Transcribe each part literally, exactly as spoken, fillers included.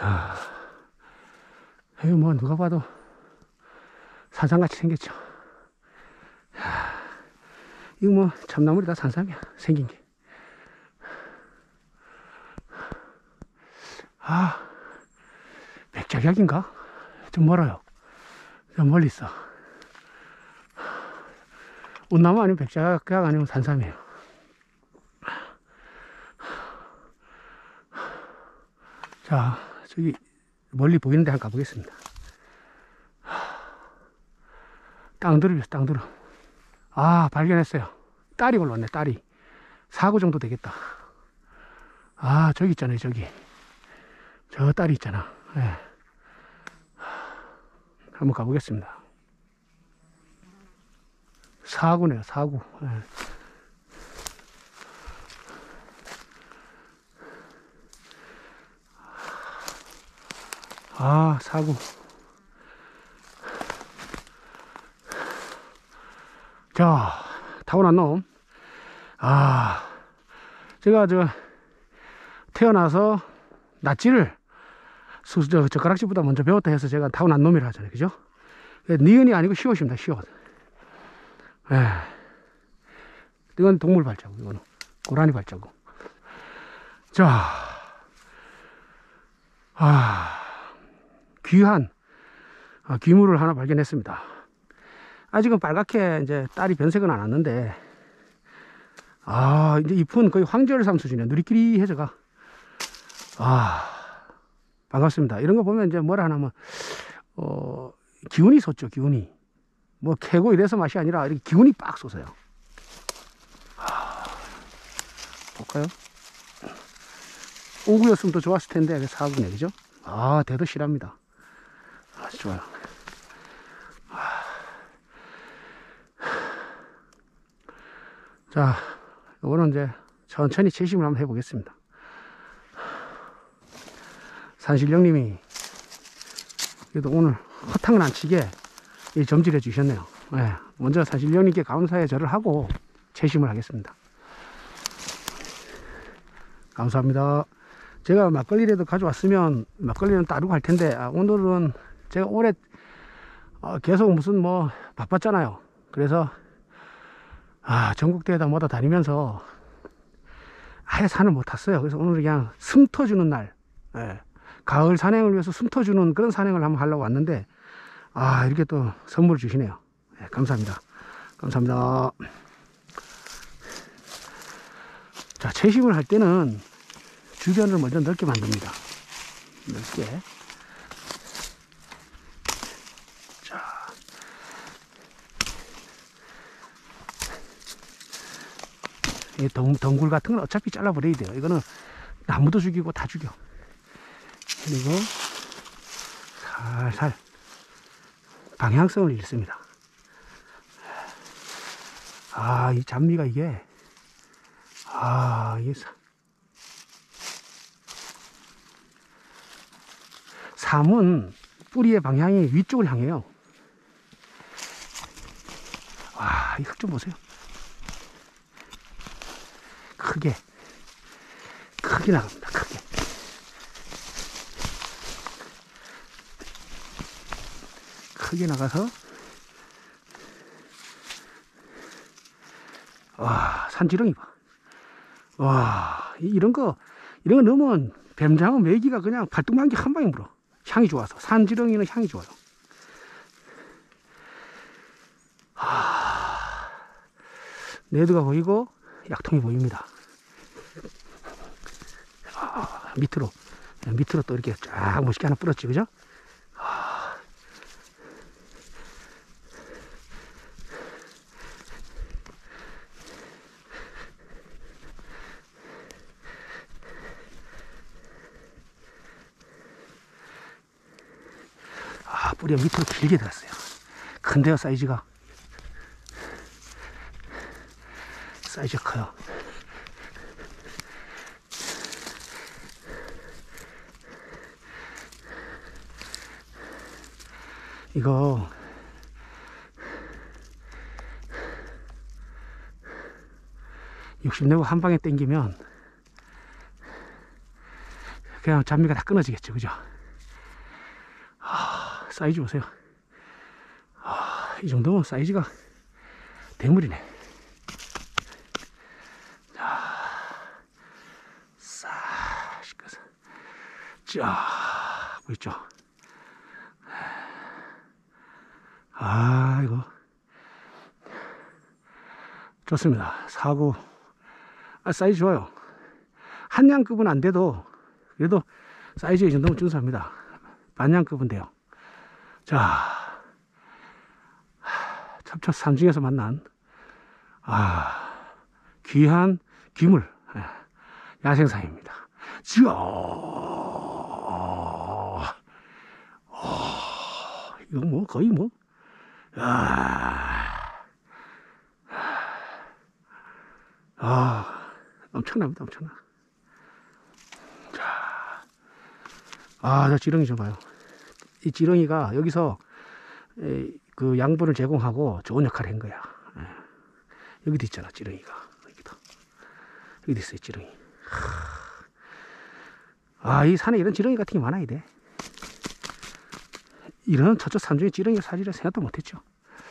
아, 이거 뭐 누가 봐도 산삼같이 생겼죠. 야, 이거 뭐 참나물이다. 산삼이야 생긴 게. 아, 백작약인가? 좀 멀어요. 좀 멀리 있어. 운나무 아니면 백작약 아니면 산삼이에요. 자, 저기 멀리 보이는데 한번 가보겠습니다. 땅두릅이요, 땅두릅. 아, 발견했어요. 딸이 올라왔네, 딸이. 사구 정도 되겠다. 아, 저기 있잖아요, 저기. 저 딸이 있잖아. 네. 한번 가보겠습니다. 사구네요, 사구. 네. 아, 사구. 자, 타고난 놈. 아, 제가 저 태어나서 낫지를 수, 저, 젓가락질보다 먼저 배웠다 해서 제가 타고난 놈이라 하잖아요. 그죠? 니은이 아니고 시옷입니다. 시옷. 예. 이건 동물 발자국. 이거는 고라니 발자국. 자, 아, 귀한 아, 귀물을 하나 발견했습니다. 아직은 빨갛게 이제 딸이 변색은 안 왔는데, 아, 이제 잎은 거의 황절삼 수준이에요. 누리끼리해져가. 아, 반갑습니다. 이런 거 보면 이제 뭐라 하냐면, 어, 기운이 솟죠, 기운이. 뭐 캐고 이래서 맛이 아니라 이렇게 기운이 빡 솟아요. 아, 볼까요? 오구였으면 더 좋았을 텐데, 사구네, 그죠? 아, 대도 실합니다. 아주 좋아요. 자, 이거는 이제 천천히 채심을 한번 해보겠습니다. 산신령님이 그래도 오늘 허탕은 안 치게 이 점질해 주셨네요. 네, 먼저 산신령님께 감사의 절을 하고 채심을 하겠습니다. 감사합니다. 제가 막걸리라도 가져왔으면 막걸리는 따르고 할 텐데, 아, 오늘은 제가 올해 어, 계속 무슨 뭐 바빴잖아요. 그래서 아, 전국대회다 뭐다 다니면서 아예 산을 못 탔어요. 그래서 오늘 그냥 숨 터주는 날, 예, 가을 산행을 위해서 숨 터주는 그런 산행을 한번 하려고 왔는데, 아, 이렇게 또 선물을 주시네요. 예, 감사합니다. 감사합니다. 자, 채심을 할 때는 주변을 먼저 넓게 만듭니다. 넓게. 이 덩, 덩굴 같은 건 어차피 잘라버려야 돼요. 이거는 나무도 죽이고 다 죽여. 그리고 살살 방향성을 잃습니다. 아, 이 잡미가 이게, 아, 이게 사, 삼은 뿌리의 방향이 위쪽을 향해요. 와, 이 흙 좀 보세요. 크게 크게 나갑니다. 크게. 크게 나가서, 와, 산지렁이 봐. 와, 이런 거 이런 거 넣으면 뱀장어 메기가 그냥 발등만기 한 방에 물어. 향이 좋아서. 산지렁이는 향이 좋아요. 하, 네드가 보이고 약통이 보입니다. 아, 밑으로 밑으로 또 이렇게 쫙 멋있게 하나 뿌렸지, 그죠? 아, 아, 뿌리가 밑으로 길게 들었어요. 큰데요, 사이즈가. 사이즈가 커요. 이거 욕심내고 한 방에 당기면 그냥 잡미가 다 끊어지겠죠, 그죠? 사이즈 보세요. 아, 이 정도면 사이즈가 대물이네. 자, 싹 씻어서. 쫙, 보이죠? 아, 이거. 좋습니다. 사구. 아, 사이즈 좋아요. 한양급은 안 돼도, 그래도 사이즈 이 정도면 준수합니다. 반양급은 돼요. 자, 첩첩 산중에서 만난, 아, 귀한 귀물, 야생사입니다. 자, 이거 뭐, 거의 뭐, 아, 아, 엄청납니다, 엄청나. 자, 아, 저 지렁이 좀 봐요. 이 지렁이가 여기서 그 양분을 제공하고 좋은 역할을 한 거야. 여기도 있잖아, 지렁이가. 여기도. 여기도 있어요, 지렁이. 아, 이 산에 이런 지렁이 같은 게 많아야 돼. 이런 저쪽 산중에 지렁이가 사지를 생각도 못했죠.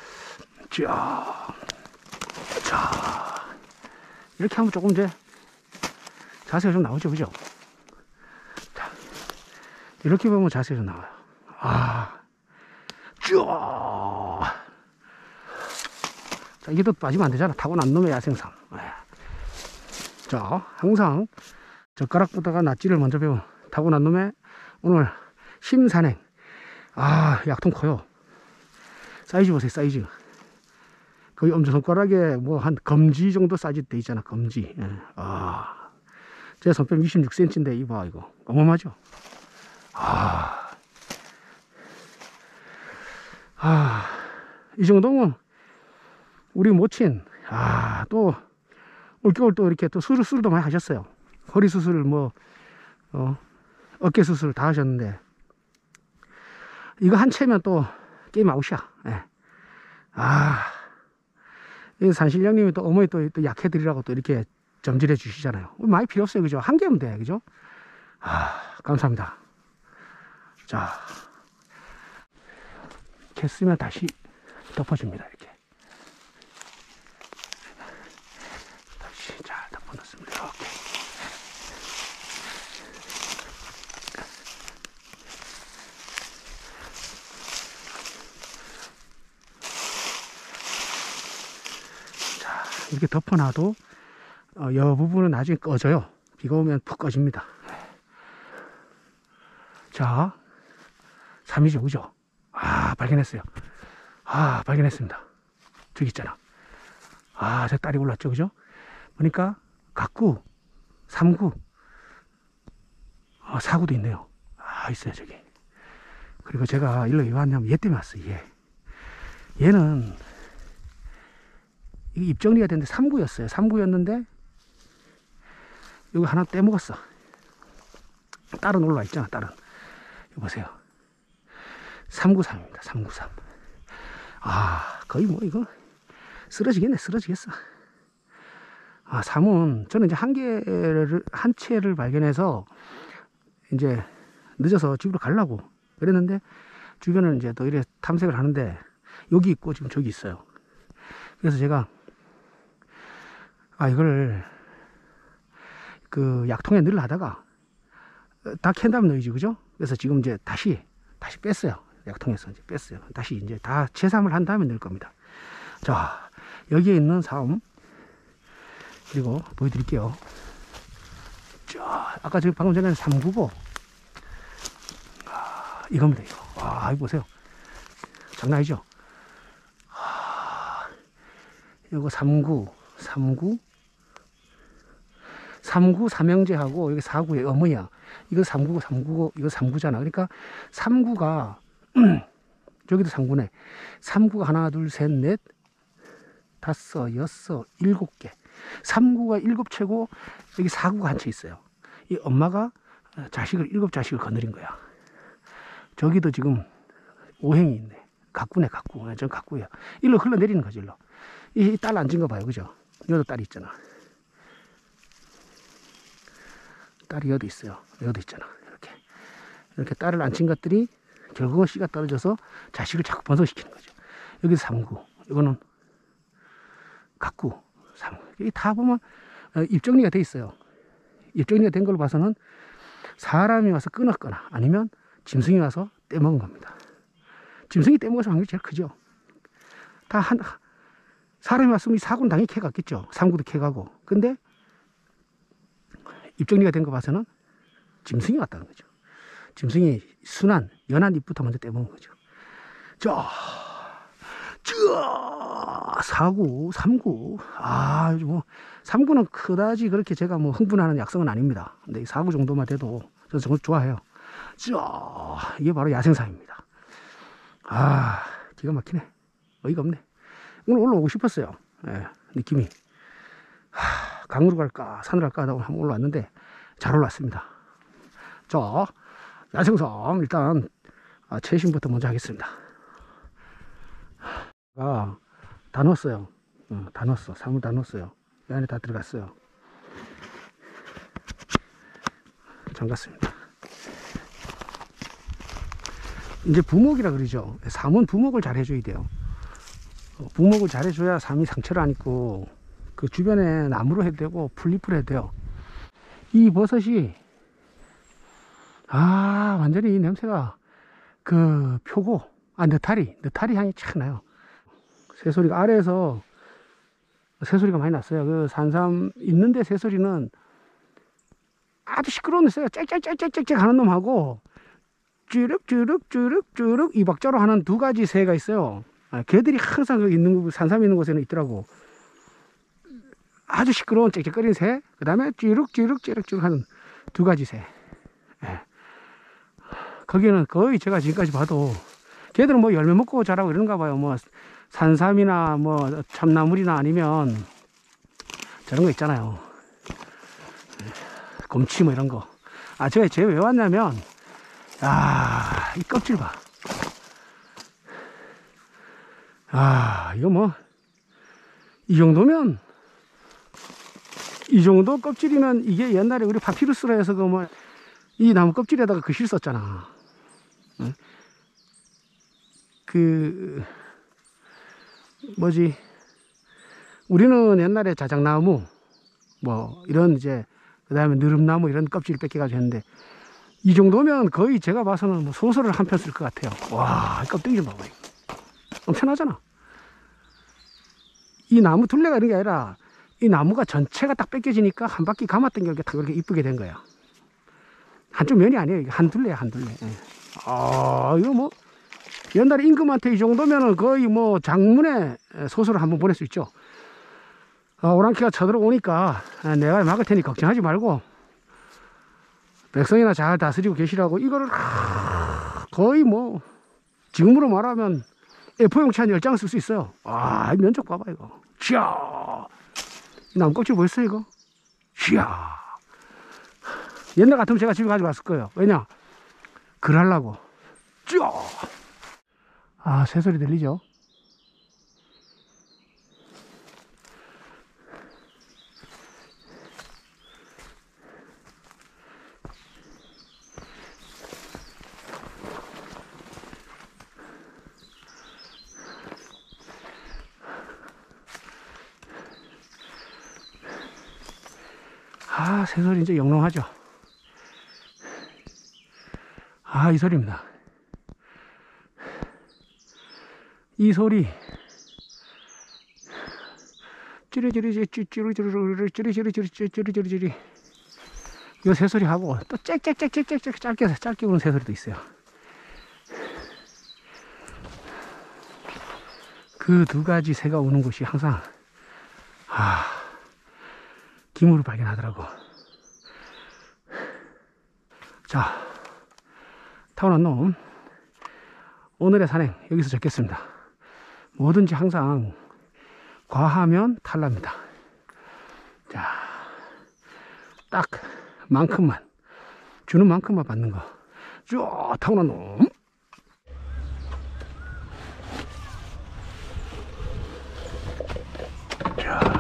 자, 자, 이렇게 하면 조금 이제 자세가 좀 나오죠, 그죠? 자, 이렇게 보면 자세가 좀 나와요. 아, 쫙. 자, 이게 또 빠지면 안 되잖아. 타고난 놈의 야생상. 자, 항상 젓가락보다가 낫지를 먼저 배운 타고난 놈의 오늘 심산행. 아, 약통 커요. 사이즈 보세요, 사이즈. 거의 엄지손가락에 뭐 한 검지 정도 사이즈 돼 있잖아, 검지. 예. 아, 제 손뼉 이십육 센티미터인데 이봐, 이거. 어마어마하죠? 아, 아, 이 정도면 우리 모친, 아, 또 올겨울 또 이렇게 또 수술, 수술도 많이 하셨어요. 허리 수술, 뭐, 어, 어깨 수술 다 하셨는데, 이거 한 채면 또 게임 아웃이야. 예. 아, 이 산신령님이 또 어머니 또, 또 약해드리라고 또 이렇게 점질해 주시잖아요. 많이 필요 없어요, 그죠? 한 개면 돼, 그죠? 아, 감사합니다. 자, 이렇게 쓰면 다시 덮어줍니다, 이렇게. 다시 잘 덮어놓습니다. 이렇게. 자, 이렇게 덮어놔도 어, 여 부분은 나중에 꺼져요. 비가 오면 푹 꺼집니다. 자, 삼이죠, 그죠? 아, 발견했어요. 아, 발견했습니다. 저기 있잖아. 아, 저 딸이 올랐죠, 그죠? 보니까 각구, 삼구, 아, 사구도 있네요. 아, 있어요, 저기. 그리고 제가 일로 왜 왔냐면 얘 때문에 왔어요, 얘. 얘는 이게 입정리가 됐는데 삼구였어요. 삼구였는데 여기 하나 떼먹었어. 딸은 올라와 있잖아, 딸은. 이거 보세요. 삼구삼입니다. 삼구삼. 아, 거의 뭐 이거 쓰러지겠네, 쓰러지겠어. 아, 삼은 저는 이제 한 개를, 한 채를 발견해서 이제 늦어서 집으로 가려고 그랬는데 주변을 이제 또 이래 탐색을 하는데 여기 있고 지금 저기 있어요. 그래서 제가 아, 이걸 그 약통에 늘 하다가 다 캔 다음에 넣이지, 그죠? 그래서 지금 이제 다시 다시 뺐어요. 약통에서 이제 뺐어요. 다시 이제 다 재삼을 한 다음에 넣을 겁니다. 자, 여기에 있는 사음 그리고 보여드릴게요. 자, 아까 지금 방금 전에 삼구고 아, 이겁니다, 이거. 와, 이거 보세요. 장난 아니죠? 아, 이거 삼구, 삼구, 삼구 삼형제하고 여기 사구의 어머니야. 이거 삼구고 삼구고 이거 삼구잖아. 그러니까 삼구가 저기도 삼구네. 삼구가 하나, 둘, 셋, 넷, 다섯, 여섯, 일곱 개. 삼구가 일곱 채고 여기 사구가 한 채 있어요. 이 엄마가 자식을 일곱 자식을 거느린 거야. 저기도 지금 오행이 있네. 각구네, 각구. 전 각구야. 일로 흘러내리는 거지, 일로. 이 딸 앉은 거 봐요, 그죠? 여기도 딸이 있잖아. 딸이 여기 있어요. 여기도 있잖아. 이렇게. 이렇게 딸을 앉힌 것들이 결국은 씨가 떨어져서 자식을 자꾸 번성시키는 거죠. 여기서 삼구, 이거는 각구, 삼구. 이게 다 보면 입정리가 돼 있어요. 입정리가 된 걸로 봐서는 사람이 와서 끊었거나 아니면 짐승이 와서 떼먹은 겁니다. 짐승이 떼먹어서 확률이 제일 크죠. 다 한, 사람이 왔으면 이 사구는 당연히 캐갔겠죠. 삼구도 캐가고. 근데 입정리가 된 거 봐서는 짐승이 왔다는 거죠. 짐승이 순한, 연한 잎부터 먼저 떼먹은 거죠. 자, 자, 사구, 삼구. 아, 뭐, 삼구는 그다지 그렇게 제가 뭐 흥분하는 약성은 아닙니다. 근데 이 사구 정도만 돼도 저는 정말 좋아해요. 자, 이게 바로 야생사입니다. 아, 기가 막히네. 어이가 없네. 오늘 올라오고 싶었어요. 예, 느낌이. 하, 강으로 갈까, 산으로 갈까 하다가 한번 올라왔는데 잘 올랐습니다. 자, 야생삼 일단 아, 채심부터 먼저 하겠습니다. 아, 다 넣었어요. 어, 다 넣었어. 삼을 다 넣었어요. 이 안에 다 들어갔어요. 잠갔습니다. 이제 부목이라 그러죠. 삼은 부목을 잘 해줘야 돼요. 어, 부목을 잘 해줘야 삼이 상처를 안 입고 그 주변에 나무로 해도 되고 풀잎으로 해도 돼요. 이 버섯이 아 완전히 이 냄새가 그 표고 아 느타리 느타리 향이 착 나요. 새소리가 아래에서 새소리가 많이 났어요. 그 산삼 있는데 새소리는 아주 시끄러운 데 짹짹짹짹짹 하는 놈하고 쭈륵쭈륵쭈륵쭈륵 이 박자로 하는 두 가지 새가 있어요. 아, 걔들이 항상 그 있는 산삼 있는 곳에는 있더라고. 아주 시끄러운 짹짹거리는 새, 그 다음에 쭈륵쭈륵쭈륵쭈륵 하는 두 가지 새. 예. 거기는 거의 제가 지금까지 봐도 걔들은 뭐 열매 먹고 자라고 이러는가 봐요. 뭐 산삼이나 뭐 참나물이나 아니면 저런 거 있잖아요. 곰치 뭐 이런 거. 아, 제가 쟤 왜 왔냐면, 아, 이 껍질 봐. 아, 이거 뭐, 이 정도면, 이 정도 껍질이면 이게 옛날에 우리 파피루스라 해서 그 뭐, 이 나무 껍질에다가 글씨를 썼잖아. 응? 그, 뭐지, 우리는 옛날에 자작나무, 뭐, 이런 이제, 그 다음에 느릅나무 이런 껍질 뺏겨가지고 했는데, 이 정도면 거의 제가 봐서는 뭐 소설을 한 편 쓸 것 같아요. 와, 이 껍데기 좀 봐봐. 엄청나잖아. 이 나무 둘레가 이런 게 아니라, 이 나무가 전체가 딱 뺏겨지니까 한 바퀴 감았던 게 이렇게 이쁘게 된 거야. 한쪽 면이 아니에요. 이게 한 둘레야, 한 둘레. 예. 아, 이거 뭐, 옛날에 임금한테 이 정도면은 거의 뭐 장문의 소설을 한번 보낼 수 있죠. 아, 오랑캐가 쳐들어오니까 내가 막을 테니 걱정하지 말고 백성이나 잘 다스리고 계시라고 이거를 거의 뭐 지금으로 말하면 에이포 용지 한 열 장 쓸 수 있어요. 아, 면적 봐봐 이거. 쥐야, 나무 껍질 보였어 이거? 쥐야. 옛날 같으면 제가 집에 가져갔을 거예요. 왜냐? 글 하려고. 쥐야. 아, 새소리 들리죠? 아, 새소리 이제 영롱하죠? 아, 이 소리입니다. 이 소리. 찌리찌리찌리, 찌리찌리찌리, 찌리찌리찌리, 찌리찌리찌리. 이 새소리 하고, 또 짹짹짹짹짹 짧게, 짧게 우는 새소리도 있어요. 그 두 가지 새가 우는 곳이 항상, 아, 기물을 발견하더라고. 자, 타고난 놈. 오늘의 산행, 여기서 적겠습니다. 뭐든지 항상 과하면 탈납니다. 자, 딱 만큼만, 주는 만큼만 받는 거. 쭉 타고난 놈. 자.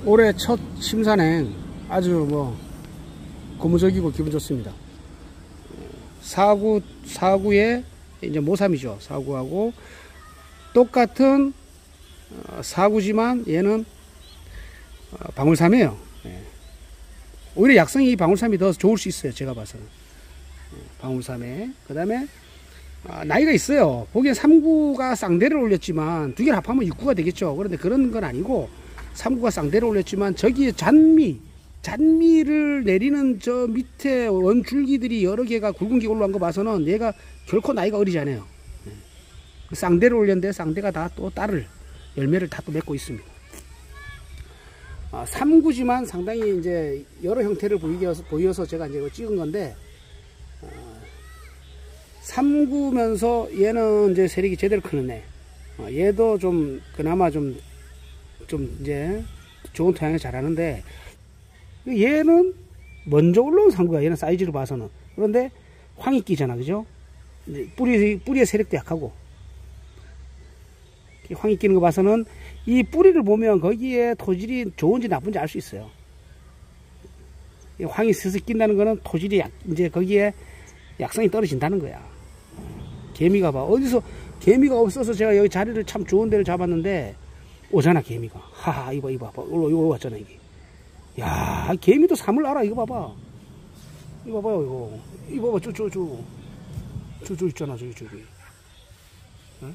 올해 첫 심산행 아주 뭐 고무적이고 기분 좋습니다. 사구, 사구에 이제 모삼이죠. 사구하고 똑같은 사구지만 얘는 방울삼이에요. 오히려 약성이 방울삼이 더 좋을 수 있어요. 제가 봐서는. 방울삼에. 그 다음에 나이가 있어요. 보기에 삼구가 쌍대를 올렸지만 두 개를 합하면 육구가 되겠죠. 그런데 그런 건 아니고 삼구가 쌍대를 올렸지만 저기에 잔미 잔미를 내리는 저 밑에 원줄기들이 여러 개가 굵은 게 올라간 거 봐서는 얘가 결코 나이가 어리지 않아요. 쌍대를 올렸는데 쌍대가 다 또 딸을 열매를 다 또 맺고 있습니다. 아, 삼구지만 상당히 이제 여러 형태를 보이어서, 보여서 제가 이제 찍은 건데 어, 삼구면서 얘는 이제 세력이 제대로 크네. 어, 얘도 좀 그나마 좀 좀 이제 좋은 토양에 자라는데 얘는 먼저 올라온 삼구야. 얘는 사이즈로 봐서는. 그런데 황이 끼잖아, 그죠? 뿌리 뿌리의 세력도 약하고 황이 끼는 거 봐서는 이 뿌리를 보면 거기에 토질이 좋은지 나쁜지 알 수 있어요. 황이 스스 낀다는 거는 토질이 약, 이제 거기에 약성이 떨어진다는 거야. 개미가 봐. 어디서 개미가 없어서 제가 여기 자리를 참 좋은 데를 잡았는데 오잖아, 개미가. 하하, 이거 이거 봐봐. 이거 이거 왔잖아, 이게. 야, 개미도 삼을 알아. 이거 봐봐. 이거 봐봐요, 이거. 이거 봐봐, 저, 저, 저. 저, 저 있잖아, 저기, 저기. 응?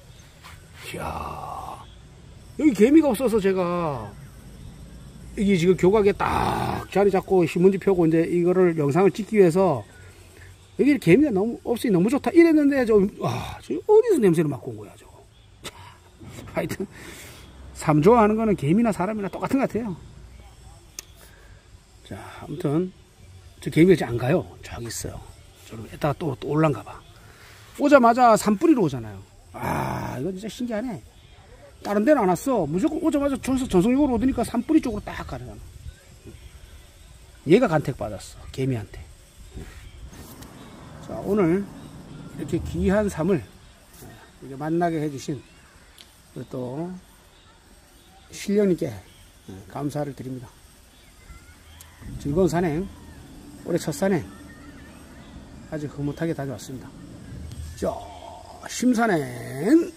이야. 여기 개미가 없어서 제가, 이게 지금 교각에 딱 자리 잡고 신문지 펴고 이제 이거를 영상을 찍기 위해서, 여기 개미가 너무, 없으니 너무 좋다. 이랬는데, 저, 와, 저 어디서 냄새를 맡고 온 거야, 저거. 하여튼, 삼 좋아하는 거는 개미나 사람이나 똑같은 것 같아요. 자, 아무튼 저 개미가 이제 안 가요. 저기 있어요. 저기 이따가 또, 또 올란가 봐. 오자마자 산뿌리로 오잖아요. 아, 이거 진짜 신기하네. 다른 데는 안 왔어. 무조건 오자마자 저기서 전성역으로 오더니까 산뿌리 쪽으로 딱 가잖아. 얘가 간택받았어. 개미한테. 자, 오늘 이렇게 귀한 삶을 이렇게 만나게 해주신 또 신령님께 감사를 드립니다. 즐거운 산행, 올해 첫 산행 아주 흐뭇하게 다녀왔습니다. 자, 심산행